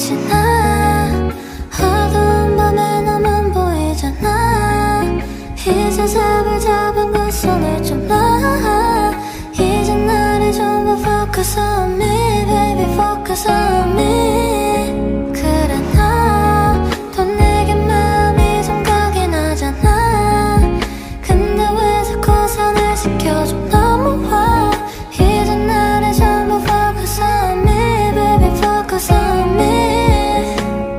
빛이 나 어두운 밤에 너만 보이잖아. 이제 잡을 잡은 그 손을 좀 놔. 이제 나를 전부 focus on me baby focus on me. 그래 너도 내게 마음이 좀 가긴 하잖아. 근데 왜 자꾸 선을 지켜줘 넘어와. 이제 나를 전부 focus on me baby focus on me.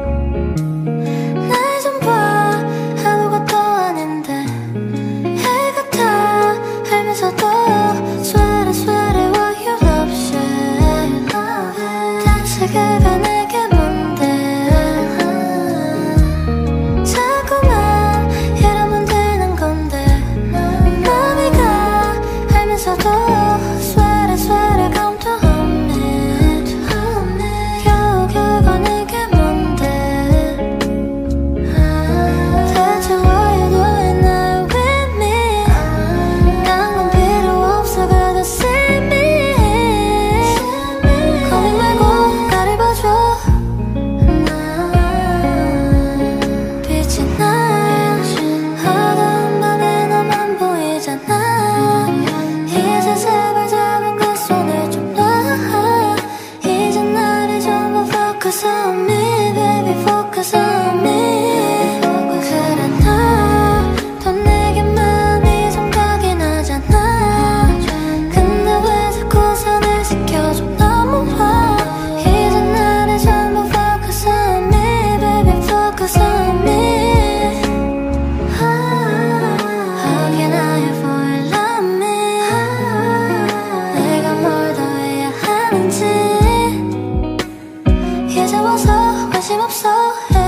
날 좀 봐 아무것도 아닌데 애 같아 알면서도 swear why you love shit. 당시 그가 내게 뭔데 자꾸만 이러면 되는 건데 맘이 가 알면서도 swear come to hold me. 겨우 그가 내게 뭔데 대체 what you doing now with me. 딴 건 필요 없어 그저 see me. 고민 말고 나를 봐줘. 빛이 나 어두운 밤에 너만 보이잖아. 이제 제발 잡은 그 손을 좀 놔. 이제 나를 전부 focus on me baby focus on me. 그래 너도 내게 마음이 좀 가긴 하잖아. 근데 왜 자꾸 선을 지켜줘 넘어와. 이제 나를 전부 focus on me baby focus on me. How can I ever love me. 내가 뭘 더 해야 하는지 이제 와서 관심 없어